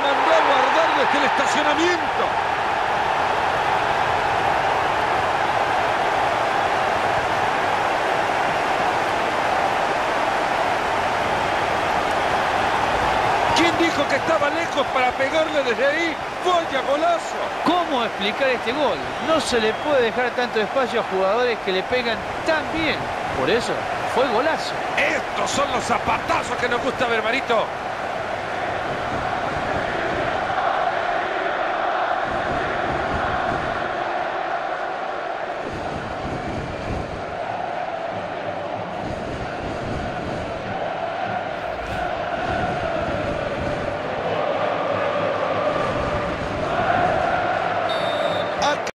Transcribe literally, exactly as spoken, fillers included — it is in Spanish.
mandó a guardar desde el estacionamiento. ¿Quién dijo que estaba lejos para pegarle desde ahí? ¡Vaya golazo! ¿Cómo explicar este gol? No se le puede dejar tanto espacio a jugadores que le pegan tan bien. Por eso, fue golazo. Estos son los zapatazos que nos gusta ver, Marito.